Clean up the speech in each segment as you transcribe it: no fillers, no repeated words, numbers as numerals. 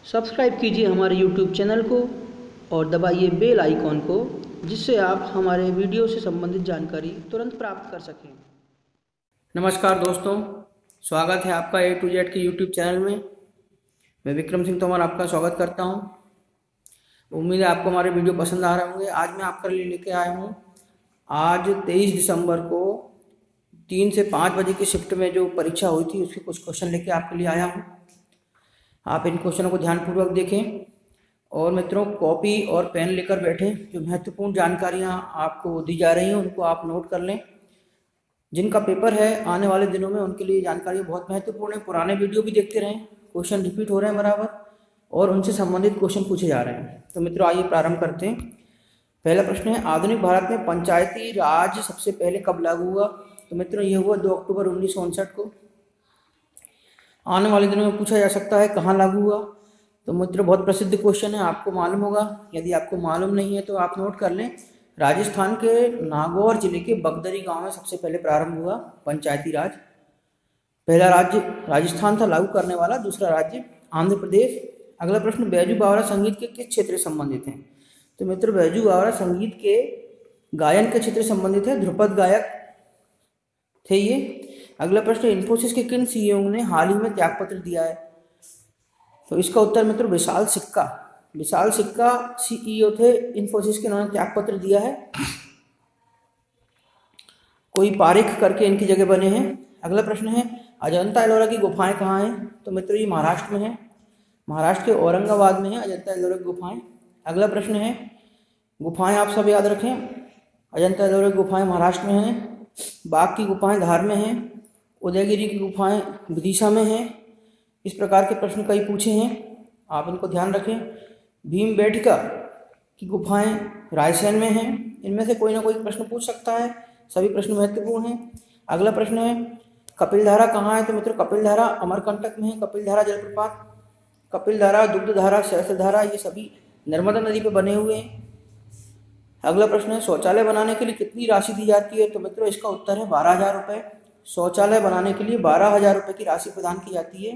Subscribe कीजिए हमारे YouTube channel को और दबाइए बेल आइकॉन को, जिससे आप हमारे वीडियो से संबंधित जानकारी तुरंत प्राप्त कर सकें। नमस्कार दोस्तों, स्वागत है आपका A to Z के YouTube चैनल में। मैं विक्रम सिंह तोमर आपका स्वागत करता हूं। उम्मीद है आपको हमारे वीडियो पसंद आ रहे होंगे। आज मैं आपके लिए लेके आया हूं, आज 23 दिसंबर को 3 से 5 बजे की शिफ्ट में जो परीक्षा हुई थी उसके कुछ क्वेश्चन लेके आपके लिए आया हूं। आप इन क्वेश्चनों को ध्यानपूर्वक देखें और मित्रों कॉपी और पेन लेकर बैठें। जो महत्वपूर्ण जानकारियां आपको दी जा रही हैं उनको आप नोट कर लें। जिनका पेपर है आने वाले दिनों में उनके लिए जानकारी बहुत महत्वपूर्ण है। पुराने वीडियो भी देखते रहें, क्वेश्चन रिपीट हो रहे हैं बराबर और उनसे संबंधित क्वेश्चन पूछे जा रहे हैं। तो मित्रों आइए प्रारंभ करते हैं। पहला प्रश्न है, आधुनिक भारत में पंचायती राज सबसे पहले कब लागू हुआ? तो मित्रों ये हुआ 2 अक्टूबर 1959 को। आने वाले दिनों में पूछा जा सकता है कहाँ लागू हुआ। तो मित्रों बहुत प्रसिद्ध क्वेश्चन है, आपको मालूम होगा। यदि आपको मालूम नहीं है तो आप नोट कर लें। राजस्थान के नागौर जिले के बगदरी गांव में सबसे पहले प्रारंभ हुआ पंचायती राज। पहला राज्य राजस्थान था लागू करने वाला, दूसरा राज्य आंध्र प्रदेश। अगला प्रश्न, बैजू बावरा संगीत के किस क्षेत्र से संबंधित हैं? तो मित्रों बैजू बावरा संगीत के गायन के क्षेत्र से संबंधित है, ध्रुपद गायक थे ये। अगला प्रश्न, इन्फोसिस के किन सीईओ ने हाल ही में त्यागपत्र दिया है? तो इसका उत्तर मित्रों विशाल सिक्का सीईओ थे इन्फोसिस के, उन्होंने त्यागपत्र दिया है। कोई पारिख करके इनकी जगह बने हैं। अगला प्रश्न है, अजंता एलोरा की गुफाएं कहाँ हैं? तो मित्रों ये महाराष्ट्र में है, महाराष्ट्र के औरंगाबाद में है अजंता एलोरा की गुफाएं। अगला प्रश्न है, गुफाएं आप सब याद रखें, अजंता एलोरा की गुफाएं महाराष्ट्र में हैं, बाघ की गुफाएं धार में हैं, उदयगिरी की गुफाएं विदिशा में हैं। इस प्रकार के प्रश्न कई पूछे हैं, आप इनको ध्यान रखें। भीमबेटका की गुफाएं रायसेन में हैं। इनमें से कोई ना कोई प्रश्न पूछ सकता है, सभी प्रश्न महत्वपूर्ण हैं। अगला प्रश्न है, कपिलधारा कहाँ है? तो मित्रों कपिलधारा अमरकंटक में है, कपिलधारा जलप्रपात। कपिलधारा, दुग्धधारा, सहस्त्रधारा ये सभी नर्मदा नदी पर बने हुए हैं। अगला प्रश्न है, शौचालय बनाने के लिए कितनी राशि दी जाती है? तो मित्रों इसका उत्तर है 12,000 रुपये। शौचालय बनाने के लिए 12,000 रुपये की राशि प्रदान की जाती है।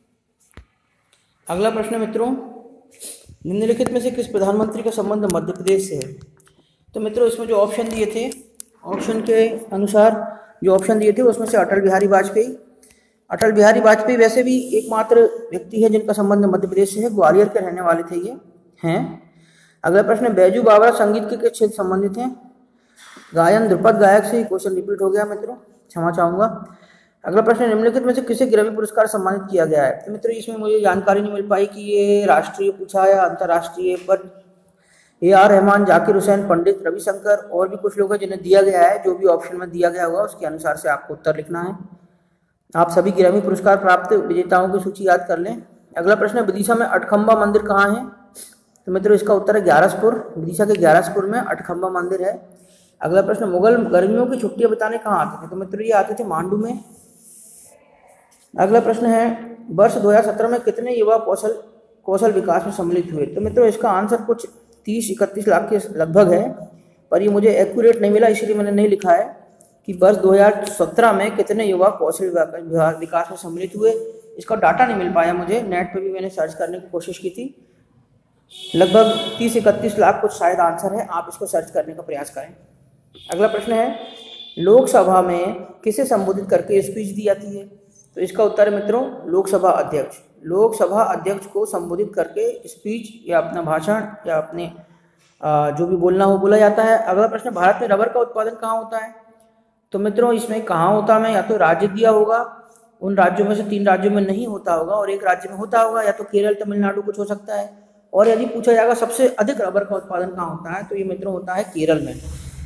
अगला प्रश्न है मित्रों, निम्नलिखित में से किस प्रधानमंत्री का संबंध मध्य प्रदेश से है? तो मित्रों इसमें जो ऑप्शन दिए थे, ऑप्शन के अनुसार जो ऑप्शन दिए थे उसमें से अटल बिहारी वाजपेयी वैसे भी एकमात्र व्यक्ति है जिनका संबंध मध्य प्रदेश से है, ग्वालियर के रहने वाले थे ये हैं। अगला प्रश्न, बैजू बावरा संगीत के किस क्षेत्र संबंधित हैं? गायन, ध्रुपद गायक से। क्वेश्चन रिपीट हो गया मित्रों, क्षमा चाहूँगा। अगला प्रश्न, निम्नलिखित में से किसे ग्रैमी पुरस्कार सम्मानित किया गया है? तो मित्रों इसमें मुझे जानकारी नहीं मिल पाई कि ये राष्ट्रीय पूछा या अंतर्राष्ट्रीय, पर AR रहमान, जाकिर हुसैन, पंडित रविशंकर और भी कुछ लोग हैं जिन्हें दिया गया है। जो भी ऑप्शन में दिया गया होगा उसके अनुसार से आपको उत्तर लिखना है। आप सभी ग्रैमी पुरस्कार प्राप्त विजेताओं की सूची याद कर लें। अगला प्रश्न, विदिशा में अठखंबा मंदिर कहाँ है? तो मित्रों इसका उत्तर है ग्यारसपुर, विदिशा के ग्यारसपुर में अठखंबा मंदिर है। अगला प्रश्न, मुगल गर्मियों की छुट्टियां बिताने कहाँ आते थे? तो मित्रों ये आते थे मांडू में। अगला प्रश्न है, वर्ष 2017 में कितने युवा कौशल विकास में सम्मिलित हुए? तो मित्रों इसका आंसर कुछ 30-31 लाख के लगभग है, पर ये मुझे एक्यूरेट नहीं मिला, इसलिए मैंने नहीं लिखा है कि वर्ष 2017 में कितने युवा कौशल विकास में सम्मिलित हुए। इसका डाटा नहीं मिल पाया मुझे, नेट पर भी मैंने सर्च करने की कोशिश की थी। लगभग 30-31 लाख कुछ शायद आंसर है, आप इसको सर्च करने का प्रयास करें। अगला प्रश्न है, लोकसभा में किसे संबोधित करके स्पीच दी जाती है? तो इसका उत्तर है मित्रों लोकसभा अध्यक्ष को संबोधित करके स्पीच या अपना भाषण या अपने जो भी बोलना हो बोला जाता है। अगला प्रश्न, भारत में रबर का उत्पादन कहाँ होता है? तो मित्रों इसमें कहाँ होता है, या तो राज्य दिया होगा, उन राज्यों में से 3 राज्यों में नहीं होता होगा और एक राज्य में होता होगा, या तो केरल, तमिलनाडु कुछ हो सकता है। और यदि पूछा जाएगा सबसे अधिक रबर का उत्पादन कहाँ होता है, तो ये मित्रों होता है केरल में।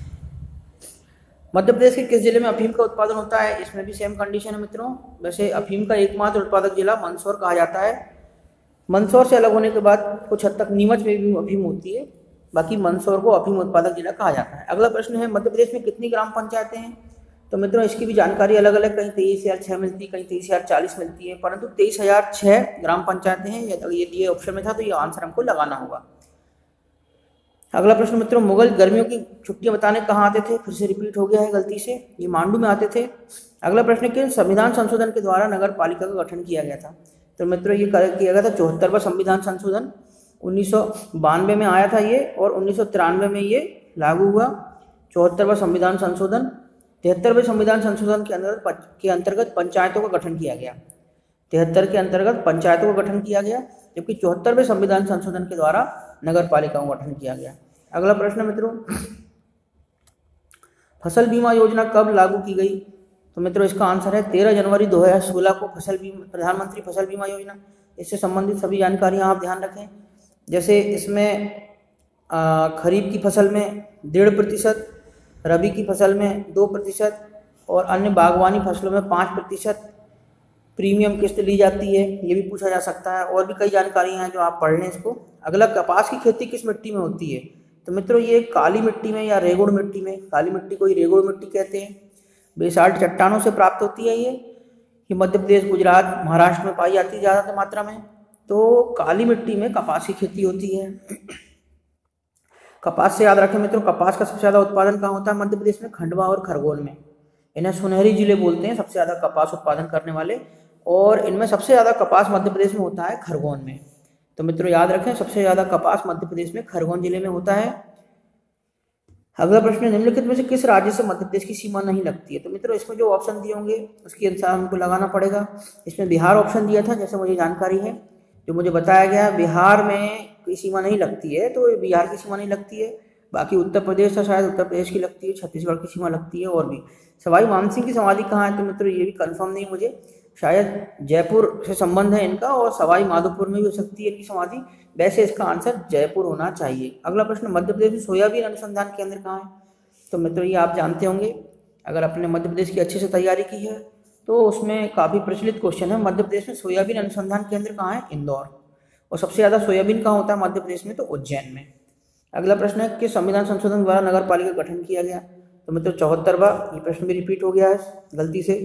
मध्य प्रदेश के किस जिले में अफीम का उत्पादन होता है? इसमें भी सेम कंडीशन है मित्रों। वैसे अफीम का एकमात्र उत्पादक जिला मंदसौर कहा जाता है। मंदसौर से अलग होने के बाद कुछ हद तक नीमच में भी अफीम होती है, बाकी मंदसौर को अफीम उत्पादक जिला कहा जाता है। अगला प्रश्न है, मध्य प्रदेश में कितनी ग्राम पंचायतें हैं? तो मित्रों इसकी भी जानकारी अलग अलग, कहीं 23,006 मिलती है, कहीं 23,040 मिलती है, परंतु 23,006 ग्राम पंचायतें हैं। ये दिए ऑप्शन में था तो ये आंसर हमको लगाना होगा। अगला प्रश्न मित्रों, मुगल गर्मियों की छुट्टियां बताने कहाँ आते थे? फिर से रिपीट हो गया है गलती से, ये मांडू में आते थे। अगला प्रश्न, किन संविधान संशोधन के द्वारा नगर पालिका का गठन किया गया था? तो मित्रों ये किया गया था 74वां संविधान संशोधन 1992 में आया था ये, और 1993 में ये लागू हुआ। 74वां संविधान संशोधन। 73वें संविधान संशोधन के अंतर्गत पंचायतों का गठन किया गया। 73 के अंतर्गत पंचायतों का गठन किया गया, जबकि 74वें संविधान संशोधन के द्वारा नगर पालिकाओं का गठन किया गया। अगला प्रश्न मित्रों, फसल बीमा योजना कब लागू की गई? तो मित्रों इसका आंसर है 13 जनवरी 2016 को प्रधानमंत्री फसल बीमा योजना। इससे संबंधित सभी जानकारियां आप ध्यान रखें। जैसे इसमें खरीफ की फसल में 1.5%, रबी की फसल में 2% और अन्य बागवानी फसलों में 5% प्रीमियम किस्त ली जाती है, ये भी पूछा जा सकता है। और भी कई जानकारियां हैं जो आप पढ़ लें इसको। अगला, कपास की खेती किस मिट्टी में होती है? तो मित्रों ये काली मिट्टी में या रेगुड़ मिट्टी में, काली मिट्टी को ही रेगुड़ मिट्टी कहते हैं। बेसाल्ट चट्टानों से प्राप्त होती है ये मध्य प्रदेश, गुजरात, महाराष्ट्र में पाई जाती है ज़्यादा मात्रा में। तो काली मिट्टी में कपास की खेती होती है। कपास से याद रखें मित्रों, कपास का सबसे ज़्यादा उत्पादन कहाँ होता है मध्य प्रदेश में? खंडवा और खरगोन में। इन्हें सुनहरी जिले बोलते हैं, सबसे ज़्यादा कपास उत्पादन करने वाले। और इनमें सबसे ज़्यादा कपास मध्य प्रदेश में होता है खरगोन में। तो मित्रों याद रखें, सबसे ज़्यादा कपास मध्य प्रदेश में खरगोन जिले में होता है। अगला प्रश्न, निम्नलिखित में से किस राज्य से मध्य प्रदेश की सीमा नहीं लगती है? तो मित्रों इसमें जो ऑप्शन दिए होंगे उसके अनुसार हमको लगाना पड़ेगा। इसमें बिहार ऑप्शन दिया था, जैसे मुझे जानकारी है, जो मुझे बताया गया बिहार में कोई सीमा नहीं लगती है, तो बिहार की सीमा नहीं लगती है। बाकी उत्तर प्रदेश था, शायद उत्तर प्रदेश की लगती है, छत्तीसगढ़ की सीमा लगती है। और भी सवाई मानसिंह की समाधि कहाँ है? तो मित्रों ये भी कंफर्म नहीं मुझे, शायद जयपुर से संबंध है इनका, और सवाई माधोपुर में भी हो सकती है इनकी समाधि। वैसे इसका आंसर जयपुर होना चाहिए। अगला प्रश्न, मध्य प्रदेश में सोयाबीन अनुसंधान केंद्र कहाँ है? तो मित्रों ये आप जानते होंगे, अगर आपने मध्य प्रदेश की अच्छे से तैयारी की है तो उसमें काफ़ी प्रचलित क्वेश्चन है। मध्य प्रदेश में सोयाबीन अनुसंधान केंद्र कहाँ है? इंदौर। और सबसे ज़्यादा सोयाबीन कहाँ होता है मध्य प्रदेश में? तो उज्जैन में। अगला प्रश्न है, किस संविधान संशोधन द्वारा नगर पालिका का गठन किया गया? तो मित्रों 74वां। ये प्रश्न भी रिपीट हो गया है गलती से।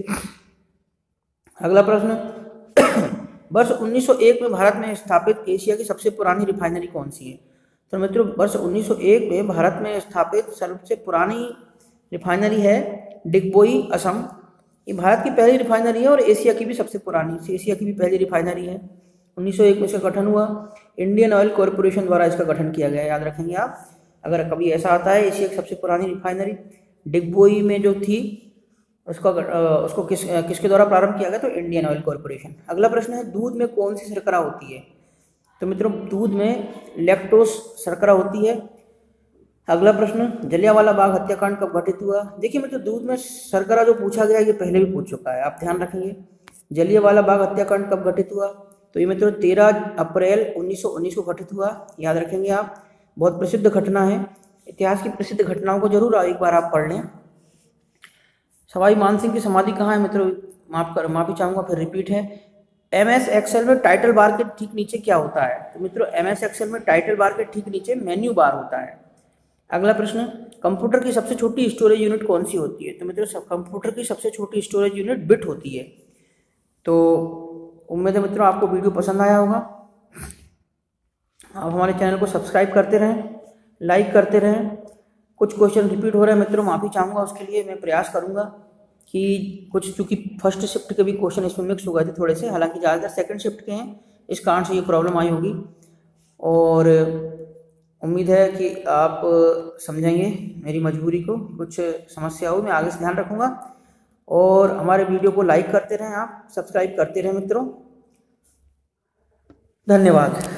अगला प्रश्न, वर्ष 1901 में भारत में स्थापित एशिया की सबसे पुरानी रिफाइनरी कौन सी है? तो मित्रों वर्ष 1901 में भारत में स्थापित सबसे पुरानी रिफाइनरी है डिगबोई, असम। ये भारत की पहली रिफाइनरी है और एशिया की भी सबसे पुरानी, एशिया की भी पहली रिफाइनरी है। 1901 में इसका गठन हुआ। इंडियन ऑयल कॉरपोरेशन द्वारा इसका गठन किया गया, याद रखेंगे आप। अगर कभी ऐसा आता है एशिया की सबसे पुरानी रिफाइनरी डिगबोई में जो थी, उसको किसके द्वारा प्रारंभ किया गया? तो इंडियन ऑयल कॉरपोरेशन। अगला प्रश्न है, दूध में कौन सी शर्करा होती है? तो मित्रों दूध में लैक्टोस शर्करा होती है। अगला प्रश्न, जलियांवाला बाग हत्याकांड कब घटित हुआ? देखिए मित्रों दूध में शर्करा जो पूछा गया ये पहले भी पूछ चुका है, आप ध्यान रखेंगे। जलियांवाला बाग हत्याकांड कब घटित हुआ? तो ये मित्रों 13 अप्रैल 1919 को घटित हुआ, याद रखेंगे आप। बहुत प्रसिद्ध घटना है, इतिहास की प्रसिद्ध घटनाओं को जरूर एक बार आप पढ़ लें। सवाई मानसिंह की समाधि कहाँ है? मित्रों माफी चाहूंगा, फिर रिपीट है। MS एक्सेल में टाइटल बार के ठीक नीचे क्या होता है? तो मित्रों MS एक्सेल में टाइटल बार के ठीक नीचे मेन्यू बार होता है। अगला प्रश्न, कंप्यूटर की सबसे छोटी स्टोरेज यूनिट कौन सी होती है? तो मित्रों कंप्यूटर की सबसे छोटी स्टोरेज यूनिट बिट होती है। तो उम्मीद है मित्रों आपको वीडियो पसंद आया होगा। आप हमारे चैनल को सब्सक्राइब करते रहें, लाइक करते रहें। कुछ क्वेश्चन रिपीट हो रहे हैं मित्रों, माफ़ी चाहूँगा, उसके लिए मैं प्रयास करूँगा कि कुछ, चूँकि फर्स्ट शिफ्ट के भी क्वेश्चन इसमें मिक्स हो गए थे थोड़े से, हालांकि ज़्यादातर सेकंड शिफ्ट के हैं, इस कारण से ये प्रॉब्लम आई होगी। और उम्मीद है कि आप समझेंगे मेरी मजबूरी को, कुछ समस्या हो मैं आगे से ध्यान रखूँगा। और हमारे वीडियो को लाइक करते रहें, आप सब्सक्राइब करते रहें मित्रों। धन्यवाद।